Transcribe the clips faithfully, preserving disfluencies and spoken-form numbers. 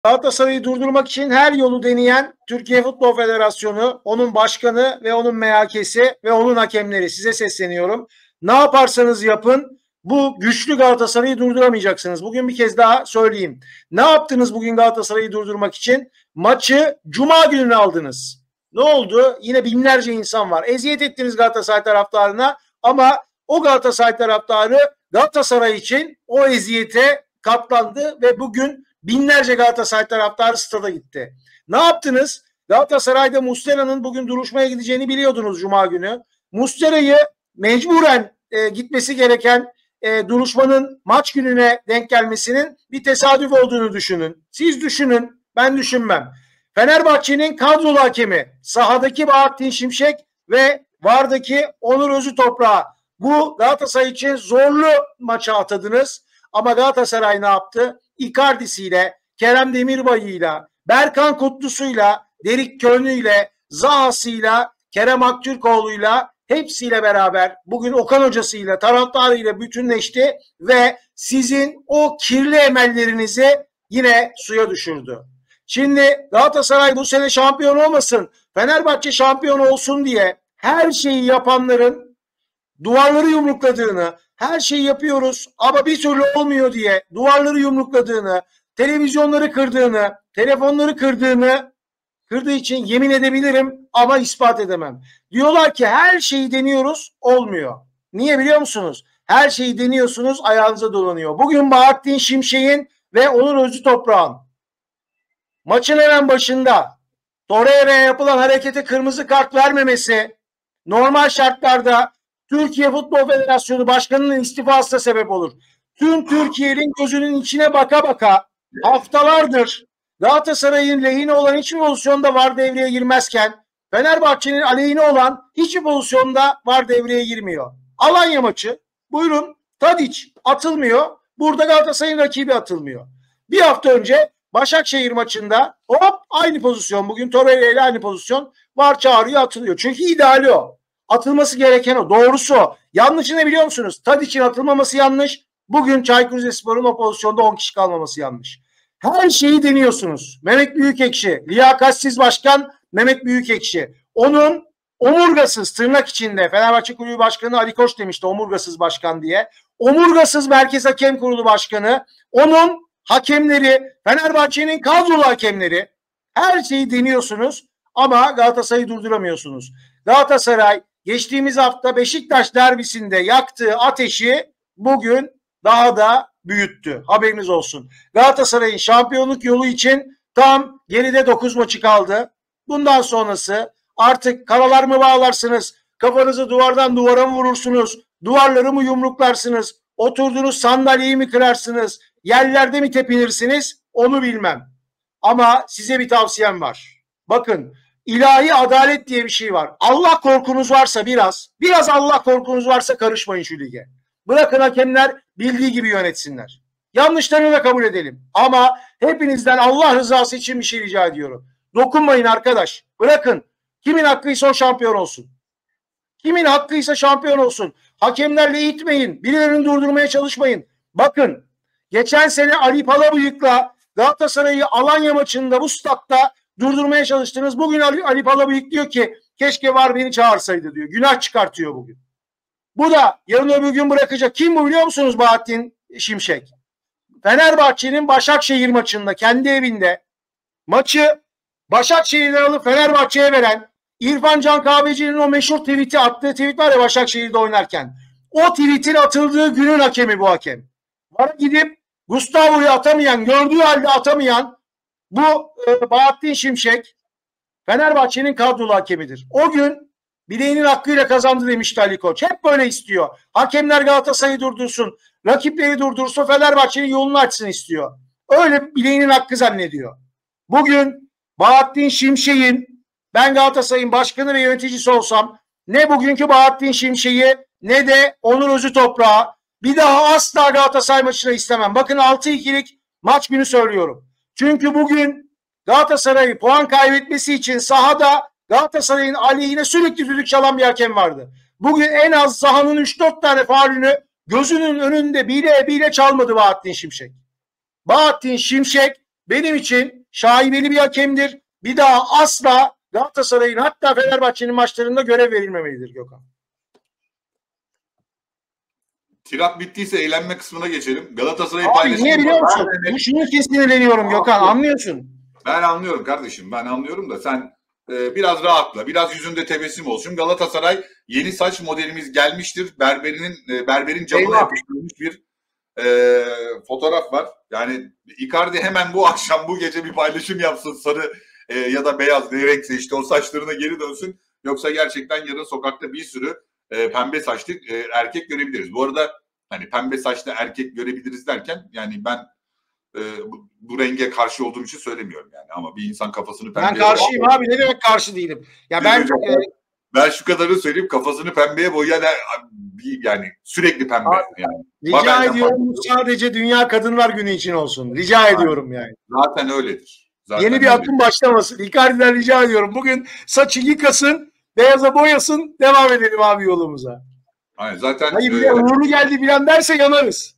Galatasaray'ı durdurmak için her yolu deneyen Türkiye Futbol Federasyonu, onun başkanı ve onun M H K'si ve onun hakemleri, size sesleniyorum. Ne yaparsanız yapın bu güçlü Galatasaray'ı durduramayacaksınız. Bugün bir kez daha söyleyeyim. Ne yaptınız bugün Galatasaray'ı durdurmak için? Maçı Cuma gününe aldınız. Ne oldu? Yine binlerce insan var. Eziyet ettiniz Galatasaray taraftarına ama o Galatasaray taraftarı Galatasaray için o eziyete katlandı ve bugün binlerce Galatasaray taraftarı stada gitti. Ne yaptınız? Galatasaray'da Muslera'nın bugün duruşmaya gideceğini biliyordunuz Cuma günü. Muslera'yı mecburen e, gitmesi gereken e, duruşmanın maç gününe denk gelmesinin bir tesadüf olduğunu düşünün. Siz düşünün, ben düşünmem. Fenerbahçe'nin kadrolu hakemi sahadaki Bahattin Şimşek ve vardaki Onur Özütoprak'ı bu Galatasaray için zorlu maça atadınız. Ama Galatasaray ne yaptı? Icardi'siyle, Kerem Demirbay'ıyla, Berkan Kutlusu'yla, Derik Könlü'yle, Zaha'sıyla, Kerem Aktürkoğlu'yla hepsiyle beraber bugün Okan hocasıyla, taraftarıyla bütünleşti ve sizin o kirli emellerinizi yine suya düşürdü. Şimdi Galatasaray bu sene şampiyon olmasın, Fenerbahçe şampiyon olsun diye her şeyi yapanların duvarları yumrukladığını, her şeyi yapıyoruz ama bir türlü olmuyor diye duvarları yumrukladığını, televizyonları kırdığını, telefonları kırdığını, kırdığı için yemin edebilirim ama ispat edemem. Diyorlar ki her şeyi deniyoruz, olmuyor. Niye biliyor musunuz? Her şeyi deniyorsunuz, ayağınıza dolanıyor. Bugün Bahattin Şimşek'in ve Onur Özütoprak'ın maçın hemen başında Torreira'ya yapılan harekete kırmızı kart vermemesi normal şartlarda Türkiye Futbol Federasyonu Başkanı'nın istifasına sebep olur. Tüm Türkiye'nin gözünün içine baka baka haftalardır Galatasaray'ın lehine olan hiçbir pozisyonda VAR devreye girmezken Fenerbahçe'nin aleyhine olan hiçbir pozisyonda VAR devreye girmiyor. Alanya maçı, buyurun, Tadic atılmıyor. Burada Galatasaray'ın rakibi atılmıyor. Bir hafta önce Başakşehir maçında hop aynı pozisyon, bugün Torreira ile aynı pozisyon, VAR çağırıyor, atılıyor. Çünkü ideali o. Atılması gereken o. Doğrusu o. Yanlışı ne biliyor musunuz? Tadic'in atılmaması yanlış. Bugün Çaykur Rizespor'un o pozisyonda on kişi kalmaması yanlış. Her şeyi deniyorsunuz. Mehmet Büyükekşi, liyakatsiz başkan Mehmet Büyükekşi. Onun omurgasız, tırnak içinde, Fenerbahçe Kulübü Başkanı Ali Koç demişti omurgasız başkan diye. Omurgasız Merkez Hakem Kurulu Başkanı, onun hakemleri, Fenerbahçe'nin kadrolu hakemleri, her şeyi deniyorsunuz ama Galatasaray'ı durduramıyorsunuz. Galatasaray geçtiğimiz hafta Beşiktaş derbisinde yaktığı ateşi bugün daha da büyüttü. Haberiniz olsun. Galatasaray'ın şampiyonluk yolu için tam geride dokuz maçı kaldı. Bundan sonrası artık karalar mı bağlarsınız? Kafanızı duvardan duvara mı vurursunuz? Duvarları mı yumruklarsınız? Oturduğunuz sandalyeyi mi kırarsınız? Yerlerde mi tepinirsiniz? Onu bilmem. Ama size bir tavsiyem var. Bakın, ilahi adalet diye bir şey var. Allah korkunuz varsa biraz, biraz Allah korkunuz varsa karışmayın şu lige. Bırakın hakemler bildiği gibi yönetsinler. Yanlışlarını da kabul edelim. Ama hepinizden Allah rızası için bir şey rica ediyorum. Dokunmayın arkadaş. Bırakın. Kimin hakkıysa o şampiyon olsun. Kimin hakkıysa şampiyon olsun. Hakemlerle itmeyin. Birilerini durdurmaya çalışmayın. Bakın, geçen sene Ali Palabıyık'la Galatasaray'ı Alanya maçında bu statta durdurmaya çalıştınız. Bugün Ali, Ali Palabıyık diyor ki keşke VAR beni çağırsaydı diyor. Günah çıkartıyor bugün. Bu da yarın öbür gün bırakacak. Kim bu biliyor musunuz? Bahattin Şimşek. Fenerbahçe'nin Başakşehir maçında kendi evinde maçı Başakşehir'den alıp Fenerbahçe'ye veren İrfan Can Kahveci'nin o meşhur tweet'i, attığı tweet var ya Başakşehir'de oynarken. O tweet'in atıldığı günün hakemi bu hakem. VAR'a gidip Gustavo'yu atamayan, gördüğü halde atamayan bu e, Bahattin Şimşek Fenerbahçe'nin kadrolu hakemidir. O gün bileğinin hakkıyla kazandı demişti Ali Koç. Hep böyle istiyor. Hakemler Galatasaray'ı durdursun, rakipleri durdursun, Fenerbahçe'nin yolunu açsın istiyor. Öyle bileğinin hakkı zannediyor. Bugün Bahattin Şimşek'in, ben Galatasaray'ın başkanı ve yöneticisi olsam ne bugünkü Bahattin Şimşek'i ne de Onur Özütoprak'ı bir daha asla Galatasaray maçına istemem. Bakın altı ikilik maç günü söylüyorum. Çünkü bugün Galatasaray'ı puan kaybetmesi için sahada Galatasaray'ın aleyhine sürekli düdük çalan bir hakem vardı. Bugün en az sahanın üç dört tane faulünü gözünün önünde bile bile çalmadı Bahattin Şimşek. Bahattin Şimşek benim için şaibeli bir hakemdir. Bir daha asla Galatasaray'ın hatta Fenerbahçe'nin maçlarında görev verilmemelidir Gökhan. Tirat bittiyse eğlenme kısmına geçelim. Galatasaray'ı paylaşalım. Niye biliyor musun? Bu şunun için sinirleniyorum Gökhan, anlıyorsun. Ben anlıyorum kardeşim, ben anlıyorum da sen e, biraz rahatla, biraz yüzünde tebessüm olsun. Galatasaray yeni saç modelimiz gelmiştir. Berberinin e, berberin camına yapıştırılmış bir e, fotoğraf var. Yani Icardi hemen bu akşam, bu gece bir paylaşım yapsın, sarı e, ya da beyaz ne renkse işte o saçlarına geri dönsün. Yoksa gerçekten yarın sokakta bir sürü e, pembe saçlı e, erkek görebiliriz. Bu arada hani pembe saçlı erkek görebiliriz derken yani ben e, bu, bu renge karşı olduğum için söylemiyorum yani, ama bir insan kafasını pembeye... Ben karşıyım abi, ne demek karşı değilim. Ya ben e, ben şu kadarını söyleyeyim, kafasını pembeye boyayan yani sürekli pembe abi, yani. Rica Babel'den ediyorum sadece Dünya Kadınlar Günü için olsun. Rica abi, ediyorum yani. Zaten öyledir. Zaten Yeni bir öyledir. Akım başlamasın. Icardi'den rica ediyorum. Bugün saçı yıkasın, beyaza boyasın, devam edelim abi yolumuza. Aynen, zaten hayır bir de uğurlu geldi filan derse yanarız.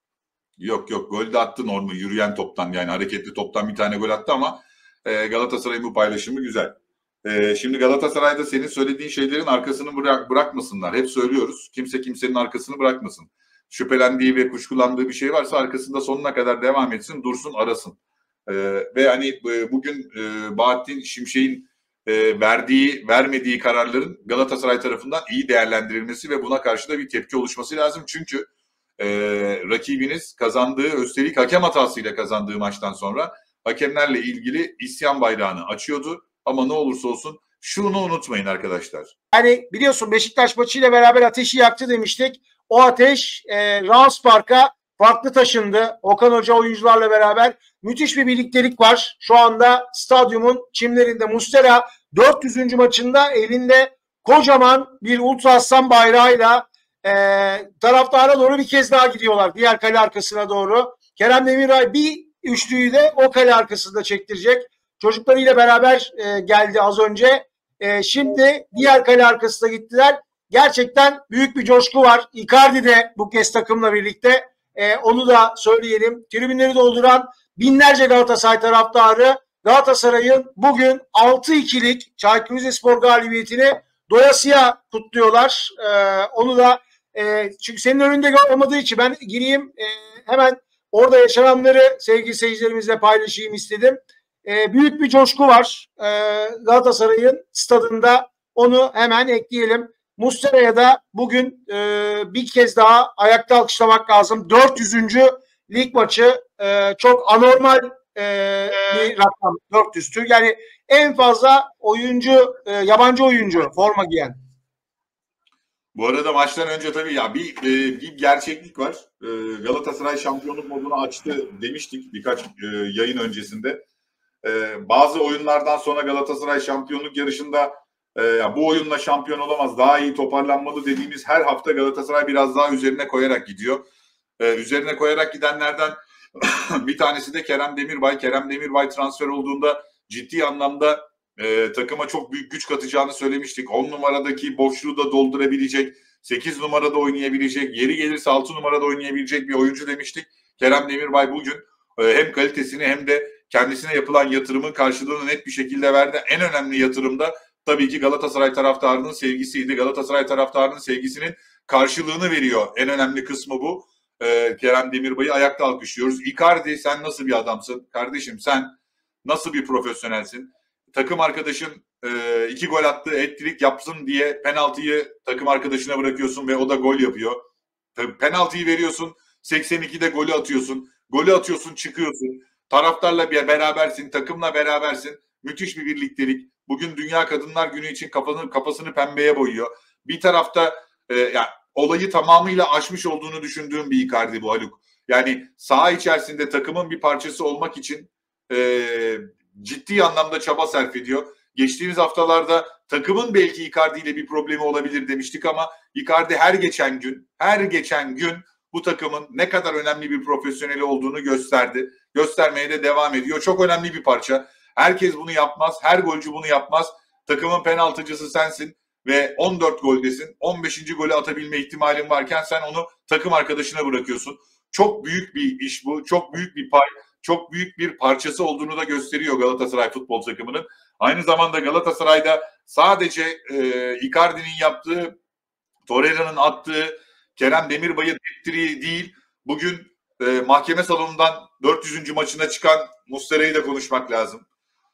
Yok yok, gol de attı normal yürüyen toptan, yani hareketli toptan bir tane gol attı ama e, Galatasaray'ın bu paylaşımı güzel. E, şimdi Galatasaray'da senin söylediğin şeylerin arkasını bırak, bırakmasınlar. Hep söylüyoruz. Kimse kimsenin arkasını bırakmasın. Şüphelendiği ve kuşkulandığı bir şey varsa arkasında sonuna kadar devam etsin, dursun, arasın. E, ve hani e, bugün e, Bahattin Şimşek'in e, verdiği, vermediği kararların Galatasaray tarafından iyi değerlendirilmesi ve buna karşı da bir tepki oluşması lazım. Çünkü e, rakibiniz kazandığı, üstelik hakem hatasıyla kazandığı maçtan sonra hakemlerle ilgili isyan bayrağını açıyordu. Ama ne olursa olsun şunu unutmayın arkadaşlar. Yani biliyorsun Beşiktaş maçıyla beraber ateşi yaktı demiştik. O ateş e, Rams Park'a farklı taşındı. Okan Hoca oyuncularla beraber müthiş bir birliktelik var. Şu anda stadyumun çimlerinde Muslera dört yüzüncü maçında elinde kocaman bir Ultra Aslan bayrağıyla e, taraftara doğru bir kez daha gidiyorlar. Diğer kale arkasına doğru. Kerem Demirbay bir üçlüyü de o kale arkasında çektirecek. Çocuklarıyla beraber e, geldi az önce. E, şimdi diğer kale arkasına gittiler. Gerçekten büyük bir coşku var. Icardi de bu kez takımla birlikte. E, onu da söyleyelim. Tribünleri dolduran binlerce Galatasaray taraftarı Galatasaray'ın bugün altı ikilik Çaykur Rizespor galibiyetini doyasıya kutluyorlar. E, onu da e, çünkü senin önünde olmadığı için ben gireyim. E, hemen orada yaşananları sevgili seyircilerimizle paylaşayım istedim. E, büyük bir coşku var e, Galatasaray'ın stadında, onu hemen ekleyelim. Muslera'ya da bugün e, bir kez daha ayakta alkışlamak lazım. dört yüzüncü lig maçı e, çok anormal e, bir rakam, dört yüz'tü. Yani en fazla oyuncu, e, yabancı oyuncu forma giyen. Bu arada maçtan önce tabii ya bir, e, bir gerçeklik var. E, Galatasaray şampiyonluk modunu açtı demiştik birkaç e, yayın öncesinde. Ee, bazı oyunlardan sonra Galatasaray şampiyonluk yarışında e, bu oyunla şampiyon olamaz, daha iyi toparlanmalı dediğimiz her hafta Galatasaray biraz daha üzerine koyarak gidiyor. Ee, üzerine koyarak gidenlerden bir tanesi de Kerem Demirbay. Kerem Demirbay transfer olduğunda ciddi anlamda e, takıma çok büyük güç katacağını söylemiştik. on numaradaki boşluğu da doldurabilecek, sekiz numarada oynayabilecek, yeri gelirse altı numarada oynayabilecek bir oyuncu demiştik. Kerem Demirbay bugün e, hem kalitesini hem de kendisine yapılan yatırımın karşılığını net bir şekilde verdi. En önemli yatırım da tabii ki Galatasaray taraftarının sevgisiydi. Galatasaray taraftarının sevgisinin karşılığını veriyor. En önemli kısmı bu. Ee, Kerem Demirbay'ı ayakta alkışlıyoruz. Icardi, sen nasıl bir adamsın? Kardeşim sen nasıl bir profesyonelsin? Takım arkadaşın e, iki gol attı, hat-trick yapsın diye penaltıyı takım arkadaşına bırakıyorsun ve o da gol yapıyor. Penaltıyı veriyorsun, seksen ikide golü atıyorsun. Golü atıyorsun, çıkıyorsun. Taraftarla bir berabersin, takımla berabersin. Müthiş bir birliktelik. Bugün Dünya Kadınlar Günü için kafanı, kafasını pembeye boyuyor. Bir tarafta e, yani olayı tamamıyla aşmış olduğunu düşündüğüm bir Icardi bu Haluk. Yani saha içerisinde takımın bir parçası olmak için e, ciddi anlamda çaba sarf ediyor. Geçtiğimiz haftalarda takımın belki Icardi ile bir problemi olabilir demiştik ama Icardi her geçen gün, her geçen gün bu takımın ne kadar önemli bir profesyoneli olduğunu gösterdi. Göstermeye de devam ediyor. Çok önemli bir parça. Herkes bunu yapmaz. Her golcü bunu yapmaz. Takımın penaltıcısı sensin ve on dört goldesin. on beşinci golü atabilme ihtimalin varken sen onu takım arkadaşına bırakıyorsun. Çok büyük bir iş bu. Çok büyük bir pay. çok büyük bir parçası olduğunu da gösteriyor Galatasaray futbol takımının. Aynı zamanda Galatasaray'da sadece e, Icardi'nin yaptığı, Torreira'nın attığı, Kerem Demirbay'ın ettiği değil, bugün e, mahkeme salonundan dört yüzüncü maçına çıkan Muslera'yı da konuşmak lazım.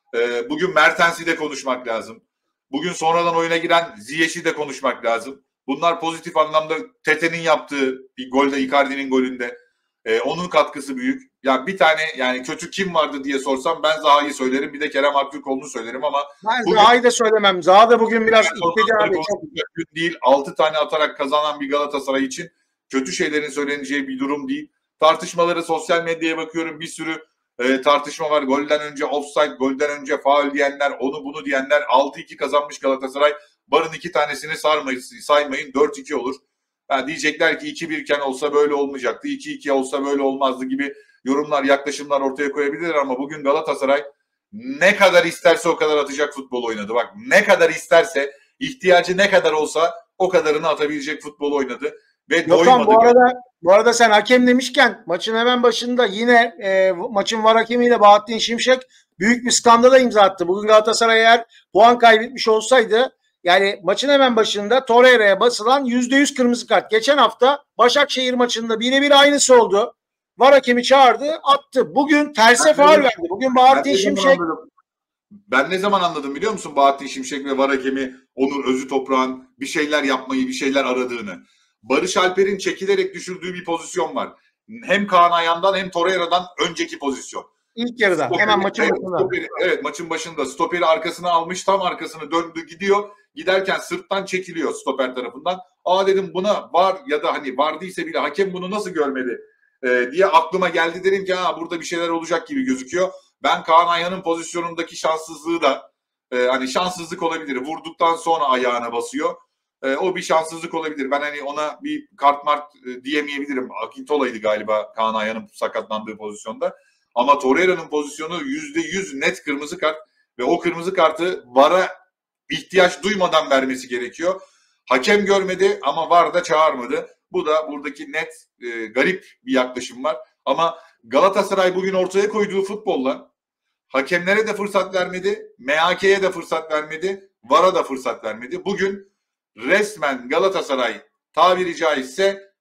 E, bugün Mertens'i de konuşmak lazım. Bugün sonradan oyuna giren Ziyech'i de konuşmak lazım. Bunlar pozitif anlamda. Tete'nin yaptığı bir golde, Icardi'nin golünde. Ee, onun katkısı büyük. Ya bir tane, yani kötü kim vardı diye sorsam ben Zaha'yı söylerim. Bir de Kerem Aktürkoğlu'nu söylerim ama ben bugün, Zaha'yı da söylemem. Zaha da bugün biraz ittedi abi. Çok değil. altı tane atarak kazanan bir Galatasaray için kötü şeylerin söyleneceği bir durum değil. Tartışmaları, sosyal medyaya bakıyorum, bir sürü e, tartışma var. Golden önce offside, golden önce faul diyenler, onu bunu diyenler. altı iki kazanmış Galatasaray. Barın iki tanesini sarmayın, saymayın, dört iki olur. Yani diyecekler ki iki bir iken olsa böyle olmayacaktı, iki iki olsa böyle olmazdı gibi yorumlar, yaklaşımlar ortaya koyabilirler ama bugün Galatasaray ne kadar isterse o kadar atacak futbol oynadı. Bak, ne kadar isterse, ihtiyacı ne kadar olsa o kadarını atabilecek futbol oynadı ve doymadı. Bu arada, bu arada sen hakem demişken maçın hemen başında yine e, maçın var hakemiyle Bahattin Şimşek büyük bir skandala imza attı. Bugün Galatasaray eğer puan kaybetmiş olsaydı, yani maçın hemen başında Torreira'ya basılan yüzde yüz kırmızı kart. Geçen hafta Başakşehir maçında birebir aynısı oldu. Var hakemi çağırdı, attı. Bugün terse faul verdi. Bugün Bahattin Şimşek... Ben ne zaman anladım biliyor musun Bahattin Şimşek ve var hakemi Onur Özütoprak'ın bir şeyler yapmayı, bir şeyler aradığını. Barış Alper'in çekilerek düşürdüğü bir pozisyon var. Hem Kaan Ayhan'dan hem Torreira'dan önceki pozisyon. İlk yarıda. Stoperi, hemen maçın evet, başında. Stoperi, evet maçın başında. Stoperi arkasına almış, tam arkasını döndü gidiyor. Giderken sırttan çekiliyor stoper tarafından. Aa dedim, buna var ya da hani var değilse bile hakem bunu nasıl görmedi ee, diye aklıma geldi. Dedim ki ha, burada bir şeyler olacak gibi gözüküyor. Ben Kaan Ayhan'ın pozisyonundaki şanssızlığı da e, hani şanssızlık olabilir. Vurduktan sonra ayağına basıyor. E, o bir şanssızlık olabilir. Ben hani ona bir kart mart e, diyemeyebilirim. Akintola'ydı galiba Kaan Ayhan'ın sakatlandığı pozisyonda. Ama Torreira'nın pozisyonu yüzde yüz net kırmızı kart ve o kırmızı kartı VAR'a ihtiyaç duymadan vermesi gerekiyor. Hakem görmedi ama VAR da çağırmadı. Bu da buradaki net e, garip bir yaklaşım var. Ama Galatasaray bugün ortaya koyduğu futbolla hakemlere de fırsat vermedi, M H K'ye de fırsat vermedi, VAR'a da fırsat vermedi. Bugün resmen Galatasaray tabiri caizse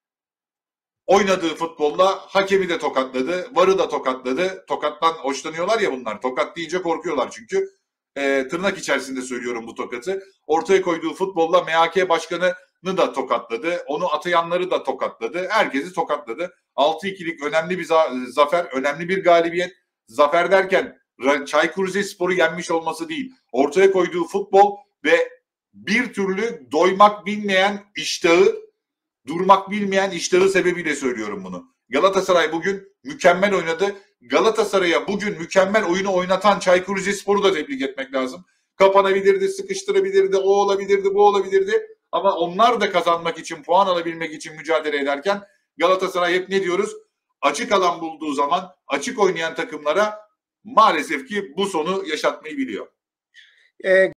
oynadığı futbolla hakemi de tokatladı, VAR'ı da tokatladı. Tokattan hoşlanıyorlar ya bunlar. Tokat deyince korkuyorlar çünkü. E, tırnak içerisinde söylüyorum bu tokatı. Ortaya koyduğu futbolla M H K başkanını da tokatladı. Onu atayanları da tokatladı. Herkesi tokatladı. altı ikilik önemli bir za- zafer, önemli bir galibiyet. Zafer derken Çaykur Rizespor'u yenmiş olması değil. Ortaya koyduğu futbol ve bir türlü doymak bilmeyen iştahı, durmak bilmeyen iştahı sebebiyle söylüyorum bunu. Galatasaray bugün mükemmel oynadı. Galatasaray'a bugün mükemmel oyunu oynatan Çaykur Rizespor'u da tebrik etmek lazım. Kapanabilirdi, sıkıştırabilirdi, o olabilirdi, bu olabilirdi. Ama onlar da kazanmak için, puan alabilmek için mücadele ederken Galatasaray hep ne diyoruz? Açık alan bulduğu zaman açık oynayan takımlara maalesef ki bu sonu yaşatmayı biliyor. Ee,